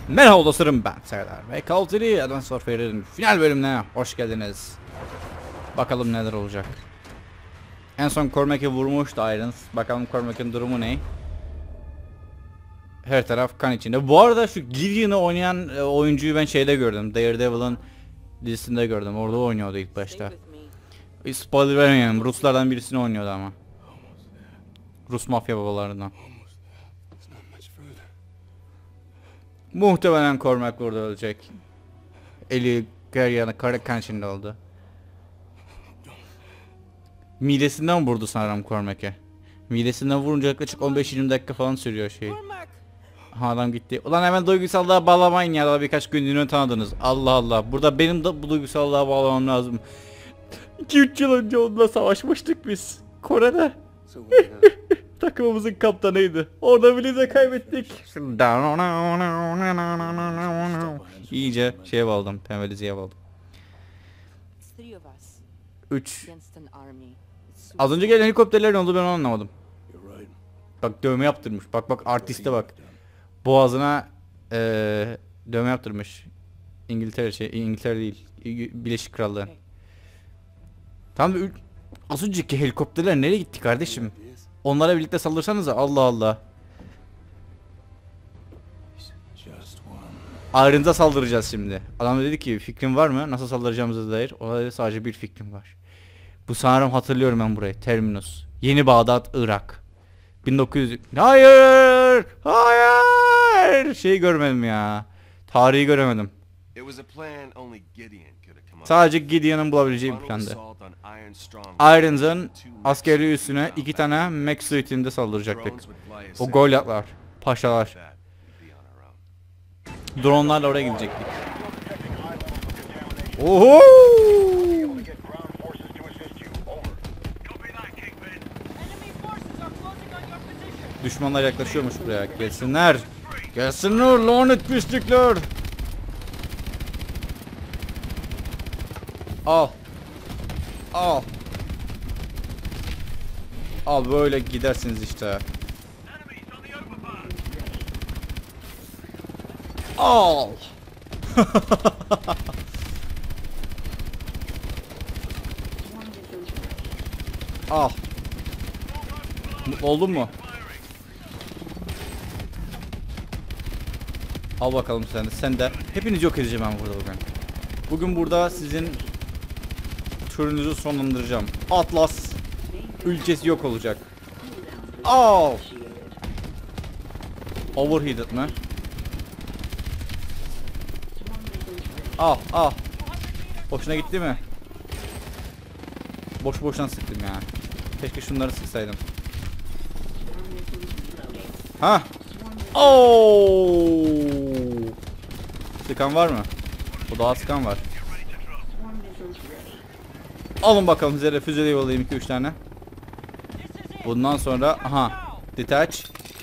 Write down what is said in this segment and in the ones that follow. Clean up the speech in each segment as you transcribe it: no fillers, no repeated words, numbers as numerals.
Merhaba dostlarım, ben Serdar ve Call of Duty Advanced Warfare'in final bölümüne hoş geldiniz. Bakalım neler olacak. En son Cormac'i vurmuştu Irons. Bakalım Cormac'in durumu ne? Her taraf kan içinde. Bu arada şu Gideon'ı oynayan oyuncuyu ben şeyde gördüm. Daredevil'ın dizisinde gördüm. Orada oynuyordu ilk başta. Spoiler vermeyeyim. Ruslardan birisini oynuyordu ama. Rus mafya babalarından. Muhtemelen Cormac burada ölecek. Eli her yana kan içinde oldu. Midesinden vurdu sanırım Cormac'e. Midesinden vurunca yaklaşık 15-20 dakika falan sürüyor şey. Ha, adam gitti. Ulan hemen duygusallığa bağlamayın ya, daha birkaç günlüğüne tanıdınız. Allah Allah. Burada benim de bu duygusallığa bağlamam lazım. 2-3 yıl önce onunla savaşmıştık biz. Kore'de. Takımımızın kaptanıydı. Orada bile de kaybettik. İyice şeye bağladım. Pembeliziye bağladım. 3. Az önce gelen helikopterler ne oldu, ben onu anlamadım. Bak dövme yaptırmış. Bak artiste bak. Boğazına dövme yaptırmış. İngiltere değil. Birleşik Krallığı. Tam az önceki helikopterler nereye gitti kardeşim? Onlara birlikte saldırsanıza, Allah Allah. Ayrınıza saldıracağız şimdi. Adam dedi ki fikrin var mı? Nasıl saldıracağımıza dair. Ona dedi sadece bir fikrim var. Bu sanırım hatırlıyorum ben burayı. Terminus. Yeni Bağdat, Irak. 1900. Hayır! Hayır! Şeyi görmedim ya. Tarihi göremedim. Sadece Gideon'ın bulabileceği bir plandı. Irons'ın askeri üssüne 2 tane Max Suite'inde saldıracaktık. O Goliath'lar, paşalar. Drone'larla oraya gidecektik. Oho! Düşmanlar yaklaşıyormuş buraya. Gelsinler. Gelsinler lanet pislikler. Al. Al. Al, böyle gidersiniz işte. Al. Al. Mutlu oldun mu? Al bakalım sen de. Sen de. Hepinizi yok edeceğim ben burada bugün. Bugün burada sizin türünüzü sonlandıracağım. Atlas ülkesi yok olacak. Al. Overheated mi? Al. Boşuna gitti mi? Boş boşuna sıktım ya. Keşke şunları sıksaydım. Ha? Oo! Sıkan var mı? Bu daha sıkan var. Alın bakalım, size de füze yollayayım 2-3 tane. Bundan sonra aha, detach.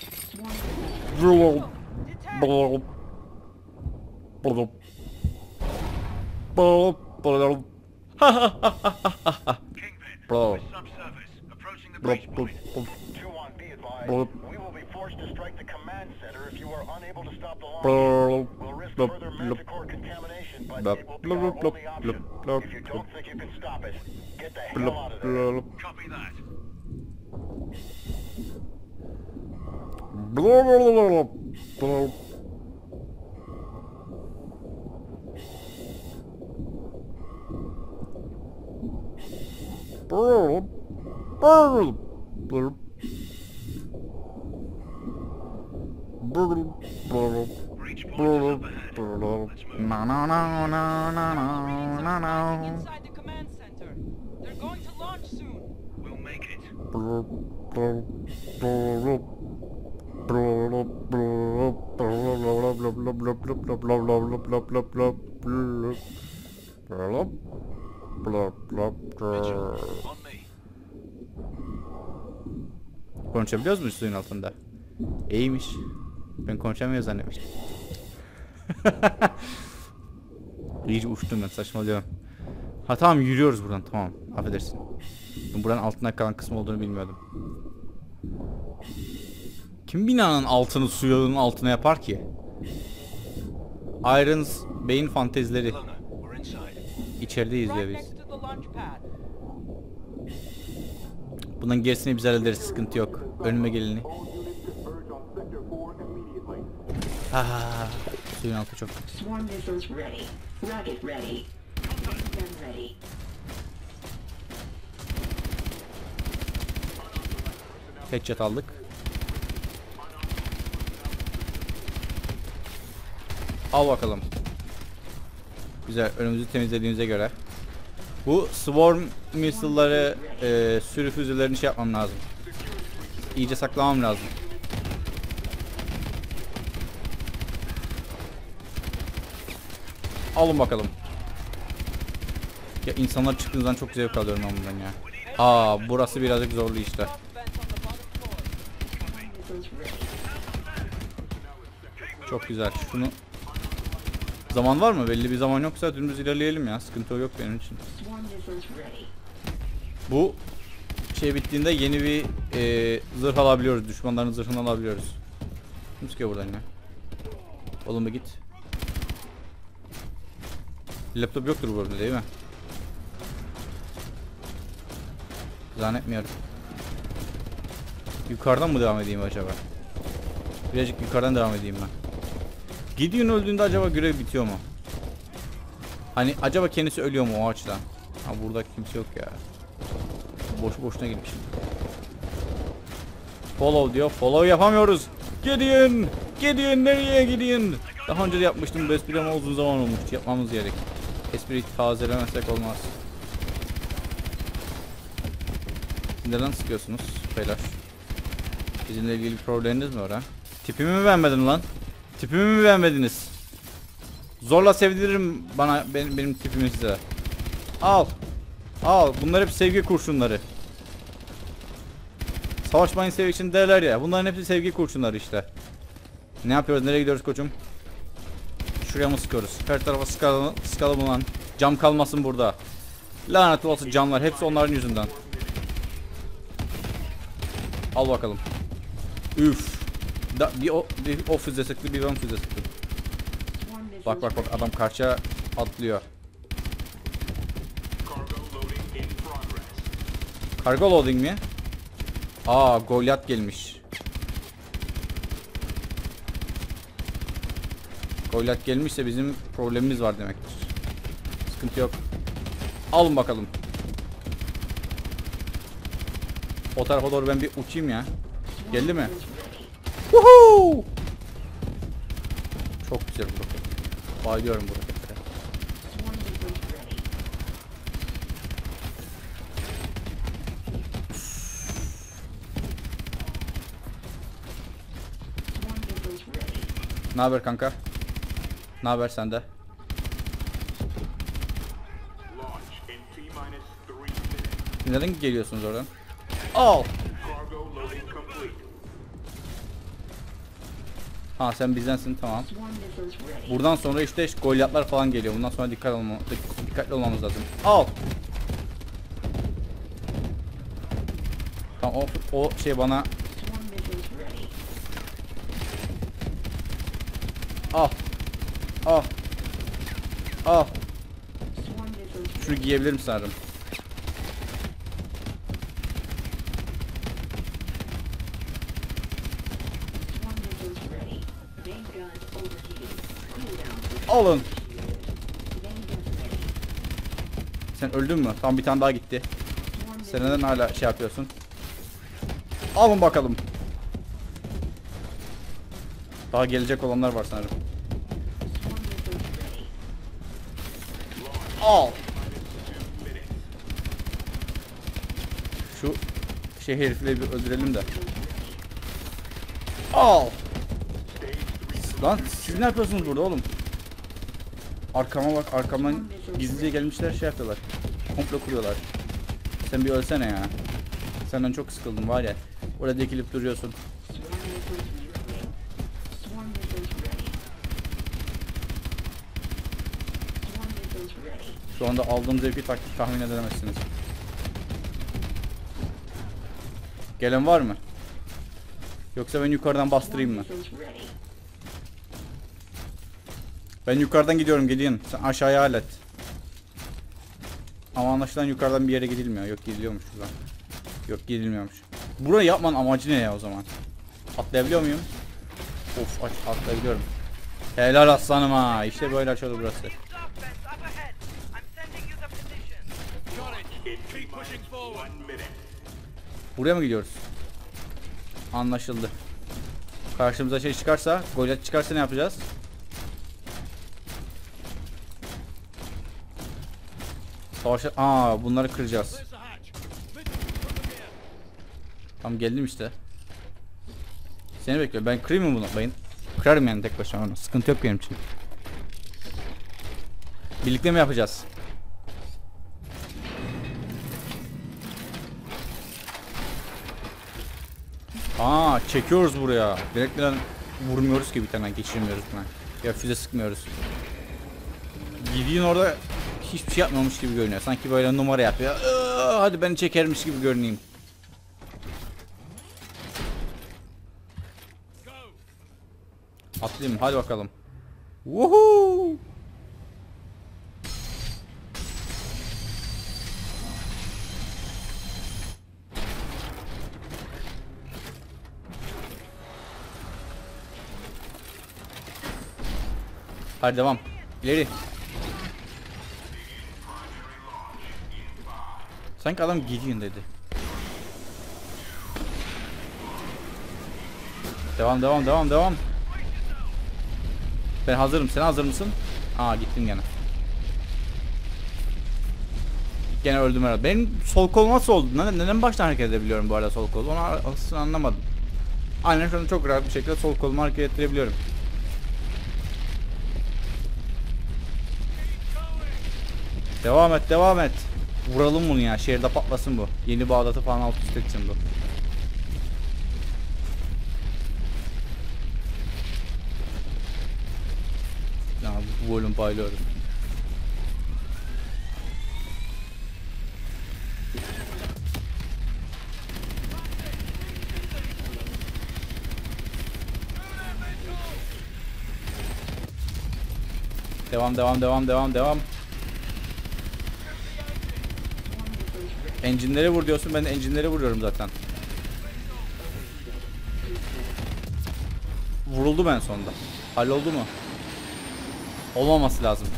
Inside the command center. They're going to launch soon. We'll make it. Konuşabiliyoruz mu suyun altında? İyiymiş. Ben konuşamıyor zannetmiştim. İyice uçtum ben, saçmalıyorum. Ha tamam, yürüyoruz buradan, tamam, affedersin. Ben buranın altında kalan kısmı olduğunu bilmiyordum. Kim binanın altını suyun altına yapar ki? Irons Bey'in fantezileri. Luna, we're inside. İçerideyiz diyor Right biz. next to the launch pad. Bunun gerisini biz hallederiz, sıkıntı yok. Önüme geleni. Suyun altı çok. Swarm missiles ready. Rocket ready. Gun ready. Headshot aldık. Al bakalım. Güzel, önümüzü temizlediğimize göre. Bu swarm missile'ları, sürü füzelerini şey yapmam lazım. İyice saklamam lazım. Alın bakalım. Ya insanlar çıktığından çok zevk alıyorum ben bundan ya. Burası birazcık zorlu işte. Vents on the bottom floor. Missiles ready. Çok güzel. Şunu... Zaman var mı? Belli bir zaman yoksa dümdüz ilerleyelim ya. Sıkıntı yok benim için. Swarm missiles ready. Bu şey bittiğinde yeni bir zırh alabiliyoruz. Düşmanların zırhını alabiliyoruz. Kim çıkıyor buradan ya? Oğlum bir git. Laptop yoktur burada değil mi? Zannetmiyorum. Yukarıdan mı devam edeyim acaba? Birazcık yukarıdan devam edeyim ben. Gideon öldüğünde acaba görev bitiyor mu? Hani acaba kendisi ölüyor mu o açıdan? Ha, burada kimse yok ya. Boşu boşuna gitmişim. Follow diyor. Follow yapamıyoruz. Gideon! Gideon nereye Gideon? Daha önce de yapmıştım bu espri ama uzun zaman olmuş. Yapmamız gerek. Espriyi tazelemezsek olmaz. Siz neden sıkıyorsunuz beyler? Bizimle ilgili bir probleminiz mi var ha? Tipimi mi beğenmedin lan? Tipimi mi beğenmediniz? Zorla sevdiririm benim tipimi size. Al. Al. Bunlar hep sevgi kurşunları. Savaşmayın sevgi için derler ya. Bunların hepsi sevgi kurşunları işte. Ne yapıyoruz? Nereye gidiyoruz koçum? Şuraya mı sıkıyoruz? Her tarafa sıkalım ulan. Cam kalmasın burada. Lanet olası camlar. Hepsi onların yüzünden. Al bakalım. Üf. Bir o füze sıktı, bir ben füze sıktı. Swarm missiles Bak adam karşıya atlıyor. Kargo loading mi? Goliath gelmiş. Goliath gelmişse bizim problemimiz var demektir. Sıkıntı yok. Alın bakalım. O tarafa doğru ben bir uçayım ya. Geldi mi? Woohoo! Çok güzel bu roket. Bayılıyorum bu roketlere. Swarm missiles ready. Swarm missiles ready. Ne haber kanka? Ne haber sende? Neden geliyorsunuz oradan? Al. Ha sen bizdensin, tamam. Swarm missiles ready. Buradan sonra işte Goliathlar falan geliyor. Bundan sonra dikkatli olmamız lazım. Al. Tamam o şey bana Swarm missiles ready. al. Al. Al. Swarm missiles Şunu giyebilirim sanırım. Swarm missiles ready. Main gun overheating. Cooldown. Alın. Main gun ready. Sen öldün mü? Tam bir tane daha gitti. Swarm Sen neden hala şey yapıyorsun? Alın bakalım. Daha gelecek olanlar var sanırım. Swarm missiles ready. Al. Şu şey herifleri bir öldürelim de. Al. Lan siz ne yapıyorsunuz burada oğlum? Arkama bak, arkamdan gizlice gelmişler, şey yapıyorlar. Komplo kuruyorlar. Sen bir ölsene ya. Senden çok sıkıldım var ya. Orada dikilip duruyorsun. Swarm missiles ready. Swarm missiles ready. Swarm missiles ready. Şu anda aldığım zevki tahmin edemezsiniz. Gelen var mı? Yoksa ben yukarıdan bastırayım mı? Missiles ready. Ben yukarıdan gidiyorum Gideon. Sen aşağıya hallet. Ama anlaşılan yukarıdan bir yere gidilmiyor. Yok gidiliyormuş şuradan. Yok gidilmiyormuş. Burayı yapmanın amacı ne ya o zaman? Atlayabiliyor muyum? Of atlayabiliyorum. Helal aslanım ha. İşte böyle açılır burası. Dark vents up ahead. I'm sending you the position. Buraya mı gidiyoruz? Anlaşıldı. Karşımıza şey çıkarsa, Goliath çıkarsa ne yapacağız? Savaşa... bunları kıracağız. Tamam geldim işte. Seni bekliyorum. Ben kırayım mı bunu? Ben kırarım yani tek başıma onu. Sıkıntı yok benim için. Birlikte mi yapacağız? Çekiyoruz buraya. Direkt vurmuyoruz ki bir tane geçirmiyoruz buna. Ya füze sıkmıyoruz. Gideon orada hiçbir şey yapmamış gibi görünüyor. Sanki böyle numara yapıyor. Hadi beni çekermiş gibi görüneyim. Atlayayım hadi bakalım. Woohoo! Hadi devam. İleri. Sanki adam Gideon dedi. Devam. Ben hazırım. Sen hazır mısın? Gittim gene. Gene öldüm herhalde. Benim sol kol nasıl oldu? Neden baştan hareket edebiliyorum bu arada sol kol? Onu aslında anlamadım. Aynen şu anda çok rahat bir şekilde sol kolumu hareket ettirebiliyorum. Devam et. Vuralım bunu ya. Şehirde patlasın bu. Yeni Bağdat'ı falan alt üst etsin bu. Ya bu bölüm bayılıyorum. Devam. Engine'leri vur diyorsun, ben de engine'leri vuruyorum zaten. Vuruldu ben sonunda. Halloldu mu? Olmaması lazım.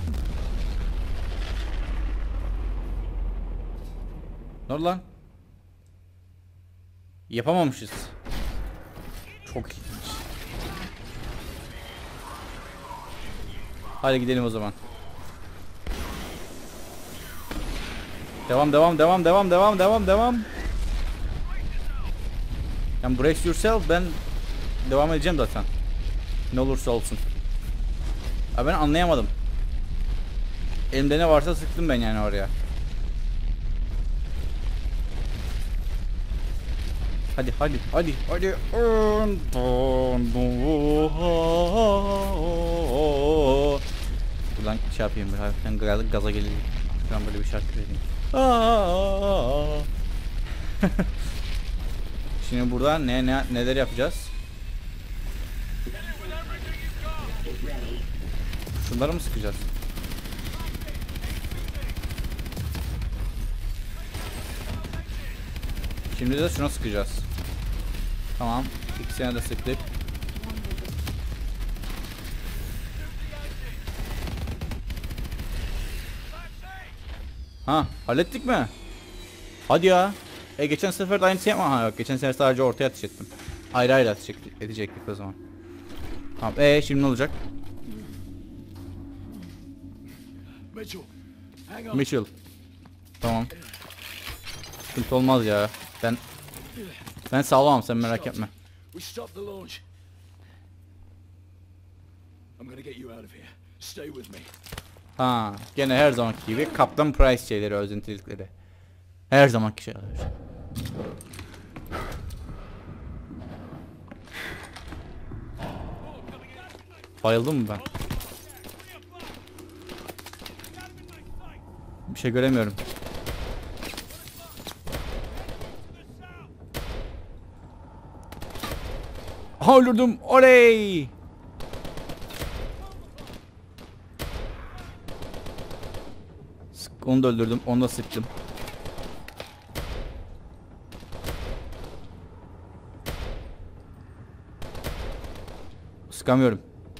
Ne oldu lan? Yapamamışız. Çok ilginç. Hadi gidelim o zaman. Devam. Yani brace yourself, ben devam edeceğim zaten. Ne olursa olsun. Ben anlayamadım. Elimde ne varsa sıktım ben yani oraya. Hadi. Buradan şey yapayım, hafiften gaza geleyim. Ben böyle bir şarkı vereyim. Şimdi burada neler yapacağız? Şunları mı sıkacağız? Şimdi de şuna sıkacağız. Tamam. İkisine de sıktık. Hallettik mi? Hadi ya. Geçen sefer de aynısı yapma. Yok, geçen sefer sadece ortaya ateş ettim. Ayrı ateş edecektik o zaman. Tamam. Şimdi ne olacak? Mitchell. Tamam. Sıkıntı olmaz ya. Ben sağlamam, sen merak etme. Gene her zamanki gibi Kaptan Price şeyleri, özentilikleri. Her zamanki şeyler. Bayıldım mı ben? Bir şey göremiyorum. Öldürdüm. Oley! Onu da öldürdüm. Onu da sıktım. Sıkamıyorum.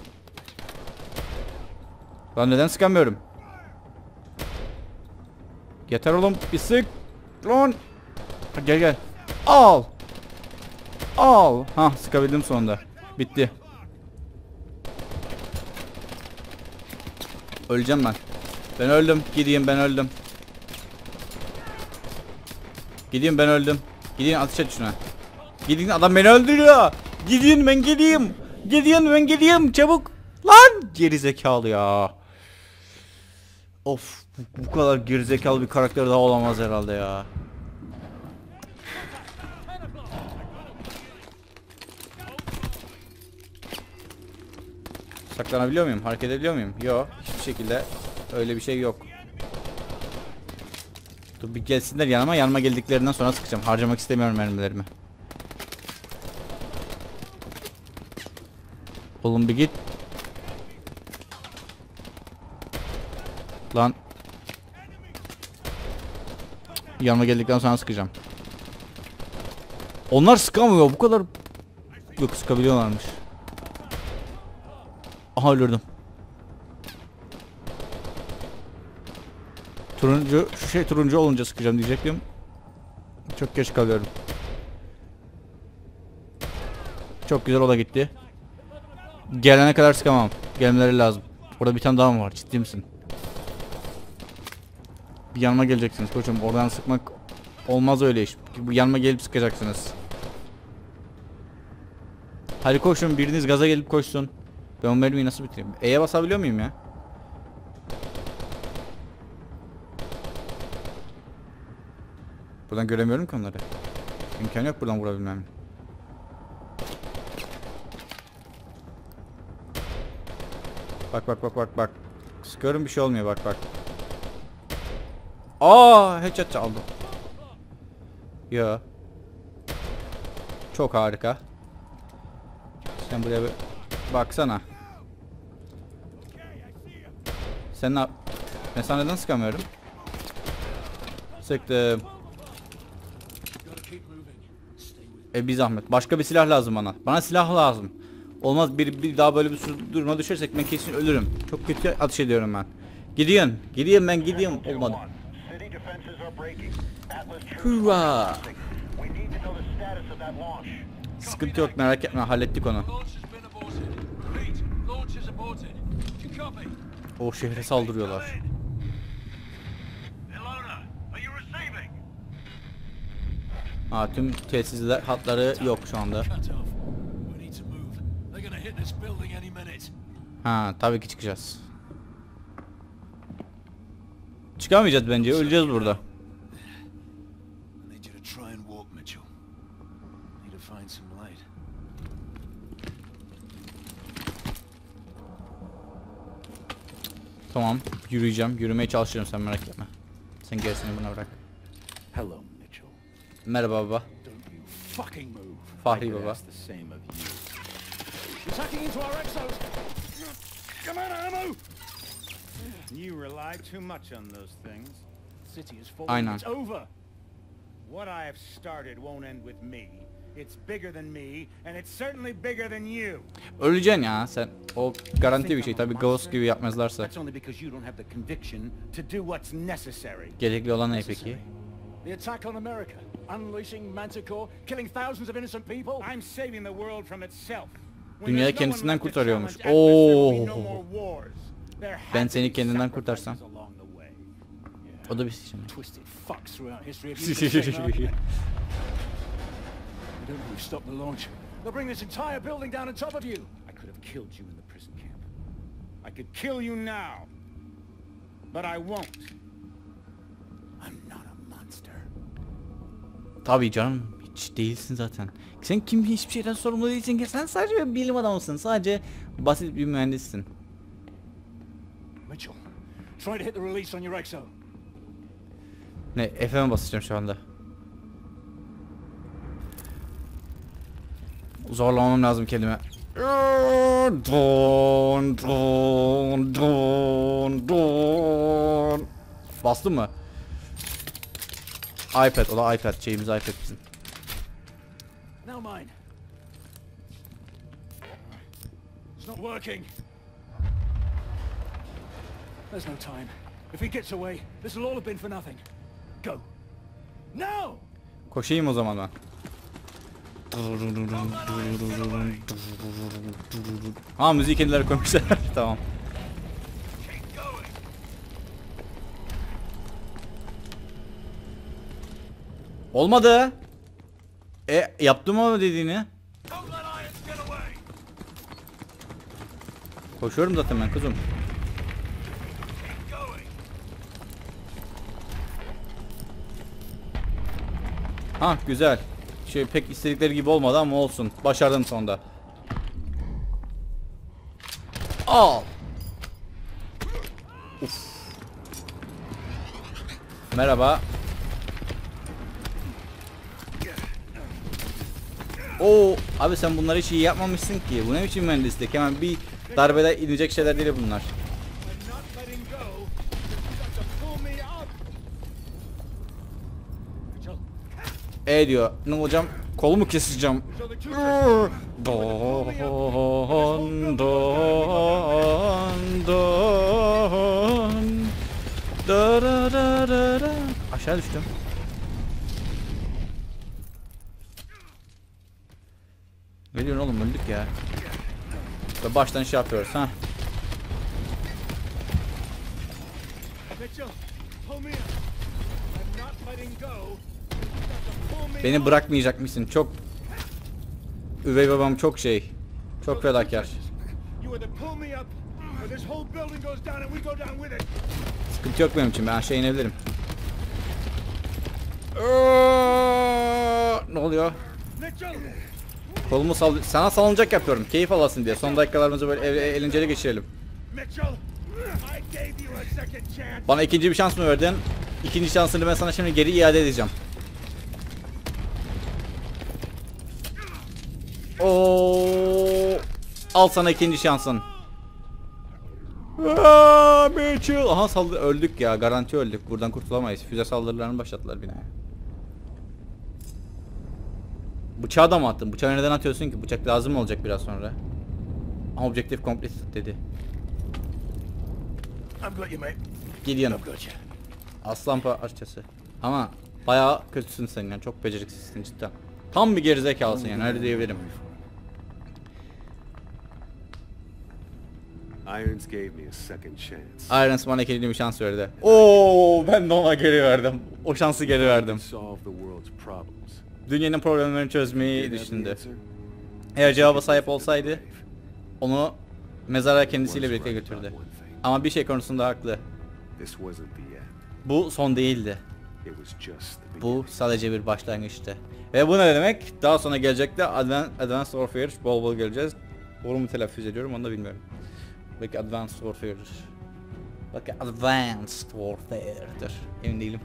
Lan neden sıkamıyorum? Yeter oğlum, bir sık. Lan. Gel gel. Al. Al. Ha, sıkabildim sonunda. Bitti. Öleceğim ben. Ben öldüm. Gideyim, ben öldüm. Gideyim, ben öldüm. Gideyim, ateş et şuna. Gidin, adam beni öldürüyor. Gidin, ben gideyim. Gidin, ben gideyim. Çabuk. Lan geri zekalı ya. Of, bu kadar gerizekalı bir karakter daha olamaz herhalde ya. Saklanabiliyor muyum? Hareket edebiliyor muyum? Yok, hiçbir şekilde öyle bir şey yok. Dur bir gelsinler yanıma. Yanıma geldiklerinden sonra sıkacağım. Harcamak istemiyorum mermilerimi. Oğlum bir git. Lan. Yanıma geldikten sonra sıkacağım. Onlar sıkamıyor bu kadar. Yok, sıkabiliyorlarmış. Aha, öldürdüm. Turuncu, şu şey turuncu olunca sıkacağım diyecektim. Çok geç kalıyorum. Çok güzel, o da gitti. Gelene kadar sıkamam. Gelmeleri lazım. Orada bir tane daha mı var? Ciddi misin? Bir yanıma geleceksiniz koçum. Oradan sıkmak olmaz öyle iş. Bu yanıma gelip sıkacaksınız. Hadi koşun, biriniz gaza gelip koşsun. Ben o mermiyi nasıl bitireyim? E'ye basabiliyor muyum ya? Buradan göremiyorum ki onları. İmkanı yok buradan vurabilmem. Bak bak bak bak bak. Sıkıyorum, bir şey olmuyor, bak bak. Aa, headshot aldım. Ya. Çok harika. Sen buraya bir baksana. Sen ne yap? Ben sana neden sıkamıyorum? Sıktım. Bir zahmet. Başka bir silah lazım bana. Bana silah lazım. Olmaz, bir daha böyle bir duruma düşersek ben kesin ölürüm. Çok kötü ateş ediyorum ben. Gidiyorsun. Gidiyorum ben, gidiyorum. Olmadı. Hurra. Sıkıntı yok, merak etme, hallettik onu. O şehre saldırıyorlar. Ha, tüm tesisler hatları yok şu anda. Ha, tabii ki çıkacağız. Çıkamayacağız bence, öleceğiz burada. Tamam, yürüyeceğim. Yürümeye çalışıyorum, sen merak etme. Sen gerisini buna bırak. Hello, Mitchell. Merhaba baba. Don't you fucking move. Fahri baba. That's the same of you. You're hacking into our exos. Come on, ammo. You rely too much on those things. City is falling. Aynen. It's over. What I have started won't end with me. It's bigger than me, and it's certainly bigger than you. Öleceksin ya sen. O garanti bir şey. Tabii Ghost gibi yapmazlarsa. That's only because you don't have the conviction to do what's necessary. Gerekli olan ne peki? The attack on America, unleashing Manticore, killing thousands of innocent people. I'm saving the world from itself. When Dünyayı there's no one kendisinden left to kurtarıyormuş. challenge Atlas, there will be no Oo. more wars. There Ben had to seni be kendinden sacrifices kurtarsam. along the way. O da bir şey mi? Twisted fucks throughout history have used the same argument. I don't know who stopped the launch. They'll bring this entire building down on top of you. I could have killed you in the prison camp. I could kill you now. But I won't. I'm not a monster. Tabii canım, hiç değilsin zaten. Sen kim, hiçbir şeyden sorumlu değilsin ki. Sen sadece bir bilim adamısın. Sadece basit bir mühendissin. Mitchell, try to hit the release on your exo. Ne, F'e basacağım şu anda. Zorlamam lazım kendime. Don don don don. Bastın mı? iPad, o da iPad. Şeyimiz iPad bizim. Now mine. It's not working. There's no time. If he gets away, this will all have been for nothing. Go. Now! Koşayım o zaman ben. Ha, müziği kendileri koymuşlar. Tamam. Olmadı. Yaptım ama dediğini. Koşuyorum zaten ben kızım. Ha, güzel. Şey pek istedikleri gibi olmadı ama olsun. Başardım sonunda. Al. Uf. Merhaba. Oo, abi sen bunları hiç iyi yapmamışsın ki. Bu ne biçim mühendislik? Hemen bir darbede inecek şeyler değil bunlar. Diyor. Ne olacağım? Kolumu keseceğim. Don don don. Da da da da da. Aşağı düştüm. Ne diyorsun oğlum, öldük ya. Ve baştan şey yapıyoruz ha. Beni bırakmayacak mısın? Çok üvey babam çok şey. Çok fedakar. Sıkıntı yok benim için, ben aşağı inebilirim. Ne oluyor? Kolumu sana salınacak yapıyorum. Keyif alasın diye. Son dakikalarımızı böyle eğlenceli geçirelim. Bana ikinci bir şans mı verdin? İkinci şansını ben sana şimdi geri iade edeceğim. Oo, al sana ikinci şansın. Mitchell. Aha, öldük ya, garanti öldük. Buradan kurtulamayız. Füze saldırılarını başlattılar binaya. Bıçağı da mı attın? Bıçağı neden atıyorsun ki? Bıçak lazım olacak biraz sonra. Objective completed dedi. Gideon. Aslan parçası. Ama bayağı kötüsün sen yani. Çok beceriksizsin cidden. Tam bir gerizekalısın yani, öyle diyebilirim. Irons gave me a second chance. Irons bana ikinci bir şans verdi. Oo, ben de ona geri verdim. O şansı geri verdim. Solve the world's problems. Dünyanın problemlerini çözmeyi düşündü. Eğer cevaba sahip olsaydı onu mezara kendisiyle birlikte götürdü. Ama bir şey konusunda haklı. Bu son değildi. Bu sadece bir başlangıçtı. Ve bu ne demek? Daha sonra gelecekte Advanced Warfare bol bol geleceğiz. Doğru mu telaffuz ediyorum onu da bilmiyorum. Belki Advanced Warfare. Belki Advanced Warfare'dir. Emin değilim.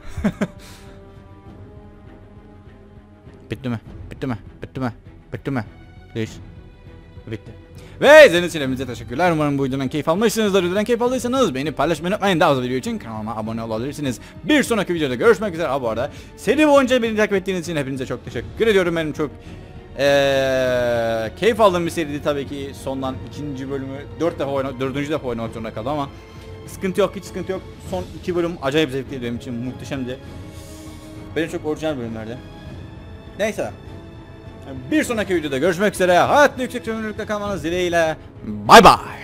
Bitti mi? Bitti mi? Bitti mi? Bitti mi? Please. Bitti. Ve izlediğiniz için hepinize teşekkürler. Umarım bu videodan keyif almışsınızdır. Videodan keyif aldıysanız beğenip paylaşmayı unutmayın. Daha fazla video için kanalıma abone olabilirsiniz. Bir sonraki videoda görüşmek üzere. Bu arada seri boyunca beni takip ettiğiniz için hepinize çok teşekkür ediyorum. Benim çok keyif aldığım bir seriydi tabii ki. Sondan ikinci bölümü dördüncü defa oynamak zorunda kaldım ama sıkıntı yok, hiç sıkıntı yok. Son iki bölüm acayip zevkliydi benim için, muhteşemdi. Benim çok orijinal bölümlerdi. Neyse. Bir sonraki videoda görüşmek üzere. Hayatlı yüksek çözünürlükte kalmanız dileğiyle. Bye bye.